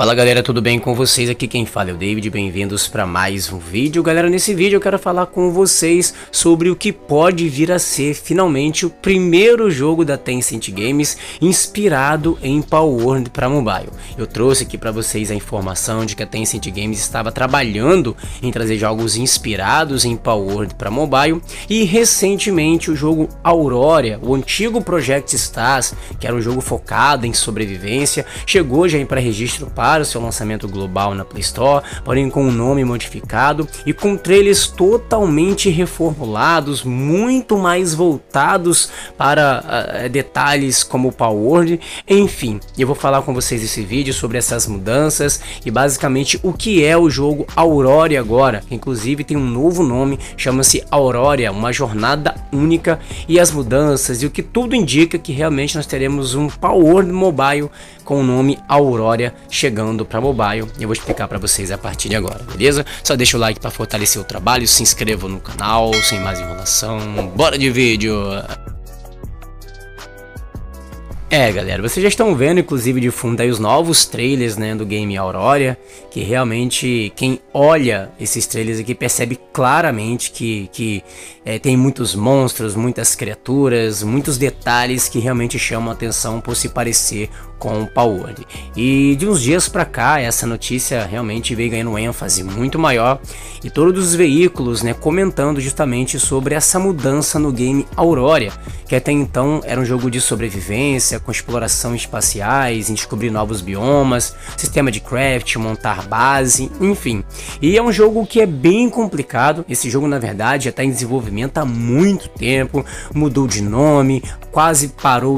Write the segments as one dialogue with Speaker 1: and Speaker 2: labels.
Speaker 1: Fala galera, tudo bem com vocês? Aqui quem fala é o David, bem-vindos para mais um vídeo. Galera, nesse vídeo eu quero falar com vocês sobre o que pode vir a ser finalmente o primeiro jogo da Tencent Games inspirado em Palworld para mobile. Eu trouxe aqui para vocês a informação de que a Tencent Games estava trabalhando em trazer jogos inspirados em Palworld para mobile e recentemente o jogo Aurora, o antigo Project Stars, que era um jogo focado em sobrevivência, chegou já em pré-registro para o seu lançamento global na Play Store, porém com um nome modificado e com trailers totalmente reformulados, muito mais voltados para detalhes como o Palworld. Enfim, eu vou falar com vocês nesse vídeo sobre essas mudanças e basicamente o que é o jogo Aurora agora, que inclusive tem um novo nome, chama-se Aurora, uma jornada única, e as mudanças e o que tudo indica que realmente nós teremos um Palworld mobile com o nome Aurora chegando para mobile. Eu vou explicar para vocês a partir de agora, beleza? Só deixa o like para fortalecer o trabalho, se inscreva no canal, sem mais enrolação, bora de vídeo! Galera, vocês já estão vendo inclusive de fundo aí os novos trailers, né, do game Aurora, que realmente quem olha esses trailers aqui percebe claramente que tem muitos monstros, muitas criaturas, muitos detalhes que realmente chamam a atenção por se parecer com o Palworld. E de uns dias pra cá essa notícia realmente veio ganhando ênfase muito maior e todos os veículos, né, comentando justamente sobre essa mudança no game Aurora, que até então era um jogo de sobrevivência, com exploração espaciais, em descobrir novos biomas, sistema de craft, montar base, enfim. E é um jogo que é bem complicado. Esse jogo na verdade já está em desenvolvimento há muito tempo, mudou de nome, quase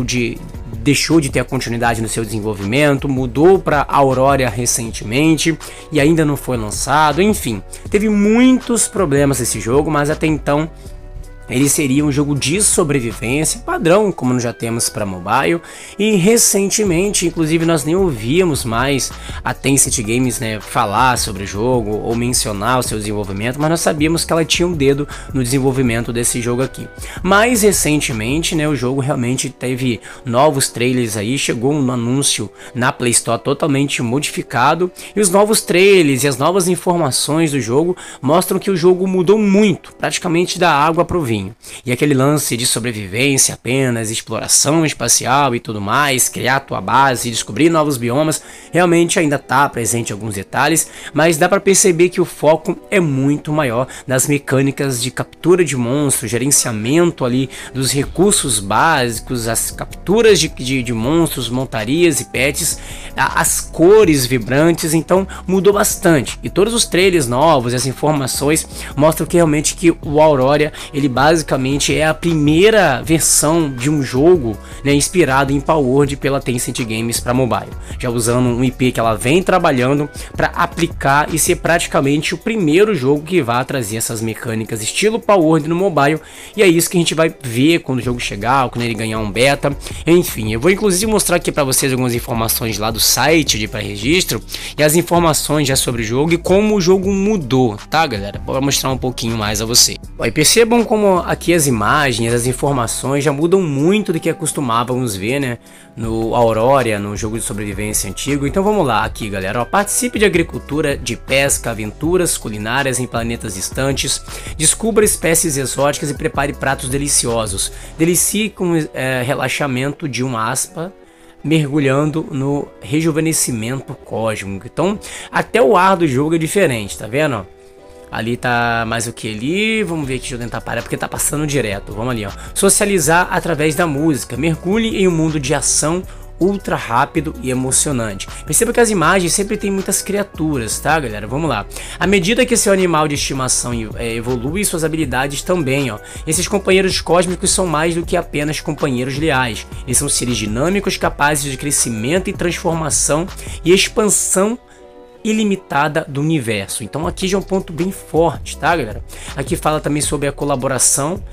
Speaker 1: deixou de ter a continuidade no seu desenvolvimento, mudou para Aurora recentemente e ainda não foi lançado. Enfim, teve muitos problemas esse jogo, mas até então ele seria um jogo de sobrevivência padrão, como nós já temos para mobile, e recentemente, inclusive, nós nem ouvíamos mais a Tencent Games, né, falar sobre o jogo ou mencionar o seu desenvolvimento, mas nós sabíamos que ela tinha um dedo no desenvolvimento desse jogo aqui. Mais recentemente, né, o jogo realmente teve novos trailers aí, chegou um anúncio na Play Store totalmente modificado, e os novos trailers e as novas informações do jogo mostram que o jogo mudou muito, praticamente da água para o vinho. E aquele lance de sobrevivência apenas, exploração espacial e tudo mais, criar tua base, descobrir novos biomas, realmente ainda está presente em alguns detalhes, mas dá para perceber que o foco é muito maior nas mecânicas de captura de monstros, gerenciamento ali dos recursos básicos, as capturas de monstros, montarias e pets, as cores vibrantes. Então mudou bastante, e todos os trailers novos, as informações mostram que realmente que o Aurora, ele basicamente é a primeira versão de um jogo, né, inspirado em Palworld pela Tencent Games para mobile, já usando um IP que ela vem trabalhando para aplicar e ser praticamente o primeiro jogo que vai trazer essas mecânicas estilo Palworld no mobile. E é isso que a gente vai ver quando o jogo chegar, quando ele ganhar um beta. Enfim, eu vou inclusive mostrar aqui para vocês algumas informações lá do site de pré-registro e as informações já sobre o jogo e como o jogo mudou, tá galera? Vou mostrar um pouquinho mais a você. E percebam como aqui as imagens, as informações já mudam muito do que acostumávamos ver, né, no Aurora, no jogo de sobrevivência antigo. Então vamos lá aqui galera, ó, participe de agricultura, de pesca, aventuras culinárias em planetas distantes, descubra espécies exóticas e prepare pratos deliciosos, delicie com relaxamento de uma aspa, mergulhando no rejuvenescimento cósmico. Então até o ar do jogo é diferente, tá vendo, ó? Ali tá mais o que ali, vamos ver aqui, deixa eu tentar parar porque tá passando direto, vamos ali ó. Socializar através da música, mergulhe em um mundo de ação ultra rápido e emocionante. Perceba que as imagens sempre tem muitas criaturas, tá galera? Vamos lá. À medida que seu animal de estimação evolui, suas habilidades também, ó. Esses companheiros cósmicos são mais do que apenas companheiros leais. Eles são seres dinâmicos capazes de crescimento e transformação e expansão ilimitada do universo. Então aqui já é um ponto bem forte, tá galera? Aqui fala também sobre a colaboração,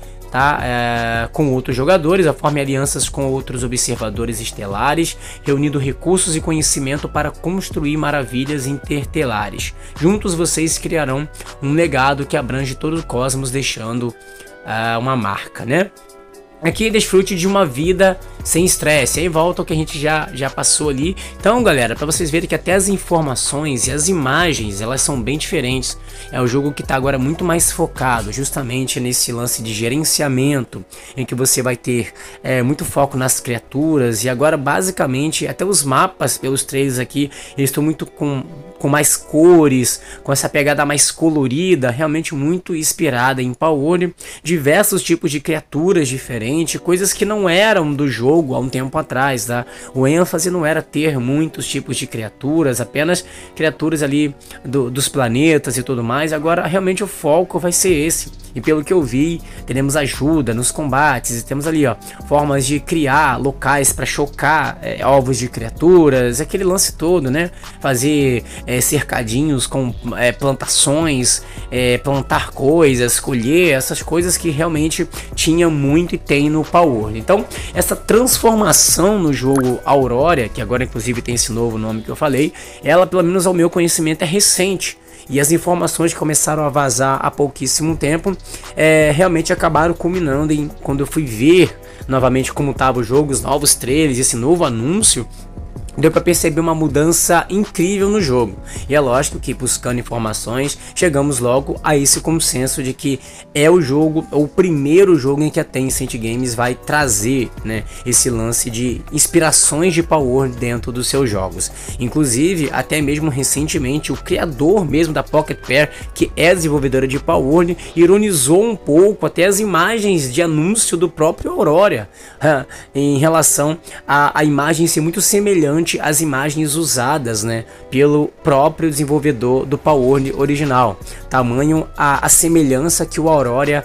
Speaker 1: tá, com outros jogadores, a forma alianças com outros observadores estelares, reunindo recursos e conhecimento para construir maravilhas intertelares. Juntos vocês criarão um legado que abrange todo o cosmos, deixando uma marca, né? aqui desfrute de uma vida sem estresse. Aí volta o que a gente já passou ali. Então, galera, para vocês verem que até as informações e as imagens, elas são bem diferentes. É um jogo que está agora muito mais focado justamente nesse lance de gerenciamento, em que você vai ter muito foco nas criaturas. E agora basicamente até os mapas, pelos trailers aqui, eles estão muito com mais cores, com essa pegada mais colorida, realmente muito inspirada em Palworld. Diversos tipos de criaturas diferentes, coisas que não eram do jogo há um tempo atrás, tá? O ênfase não era ter muitos tipos de criaturas, apenas criaturas ali dos planetas e tudo mais. Agora realmente o foco vai ser esse. E pelo que eu vi, teremos ajuda nos combates, e temos ali, ó, formas de criar locais para chocar ovos de criaturas, aquele lance todo, né? Fazer cercadinhos com plantações, plantar coisas, colher, essas coisas que realmente tinha muito e tem no Palworld. Então, essa transformação no jogo Aurora, que agora inclusive tem esse novo nome que eu falei, ela, pelo menos ao meu conhecimento, é recente. E as informações que começaram a vazar há pouquíssimo tempo realmente acabaram culminando em quando eu fui ver novamente como estava o jogo, os novos trailers, esse novo anúncio. Deu para perceber uma mudança incrível no jogo. E é lógico que buscando informações, chegamos logo a esse consenso de que é o jogo, o primeiro jogo em que a Tencent Games vai trazer, né, esse lance de inspirações de Palworld dentro dos seus jogos. Inclusive, até mesmo recentemente, o criador mesmo da Pocket Pair, que é desenvolvedora de Palworld, ironizou um pouco até as imagens de anúncio do próprio Aurora, em relação à imagem ser muito semelhante as imagens usadas, né, pelo próprio desenvolvedor do Palworld original. Tamanho a semelhança que o Aurora,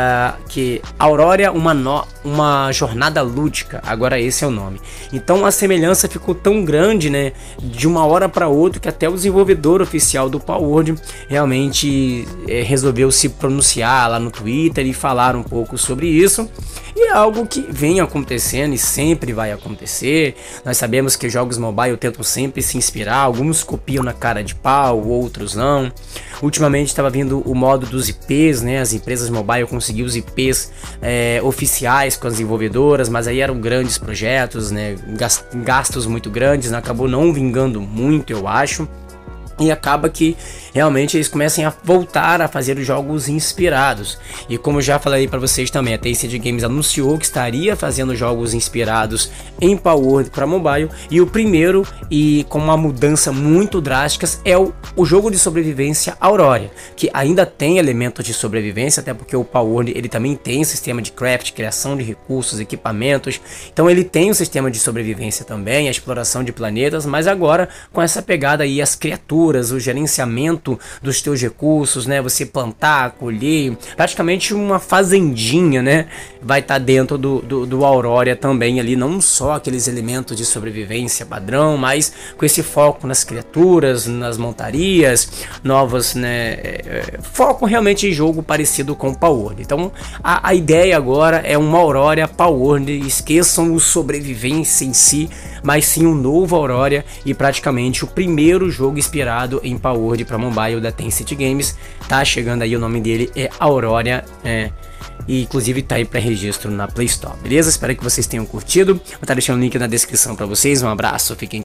Speaker 1: uma jornada lúdica, agora esse é o nome. Então a semelhança ficou tão grande, né, de uma hora para outra, que até o desenvolvedor oficial do Palworld realmente resolveu se pronunciar lá no Twitter e falar um pouco sobre isso. E é algo que vem acontecendo e sempre vai acontecer. Nós sabemos que jogos mobile tentam sempre se inspirar, alguns copiam na cara de pau, outros não. Ultimamente estava vindo o modo dos IPs, né? As empresas mobile conseguiam os IPs oficiais com as desenvolvedoras, mas aí eram grandes projetos, né? Gastos muito grandes, né? Acabou não vingando muito, eu acho. E acaba que realmente eles comecem a voltar a fazer os jogos inspirados. E como eu já falei para vocês também, a Tencent Games anunciou que estaria fazendo jogos inspirados em Palworld para mobile. E o primeiro, e com uma mudança muito drástica, é o jogo de sobrevivência Aurora, que ainda tem elementos de sobrevivência, até porque o Palworld ele também tem um sistema de craft, criação de recursos, equipamentos. Então ele tem um sistema de sobrevivência também, a exploração de planetas, mas agora com essa pegada aí, as criaturas, o gerenciamento dos teus recursos, né? Você plantar, colher, praticamente uma fazendinha, né? Vai estar dentro do Aurora também ali, não só aqueles elementos de sobrevivência padrão, mas com esse foco nas criaturas, nas montarias, novas, né? Foco realmente em jogo parecido com o Palworld. Então a ideia agora é uma Aurora Palworld, esqueçam o sobrevivência em si, mas sim um novo Aurora e praticamente o primeiro jogo inspirado em Palworld para mobile da Tencent Games. Tá chegando aí, o nome dele é Aurora, e inclusive tá aí para registro na Play Store, beleza? Espero que vocês tenham curtido. Vou estar deixando o link na descrição para vocês. Um abraço, fiquem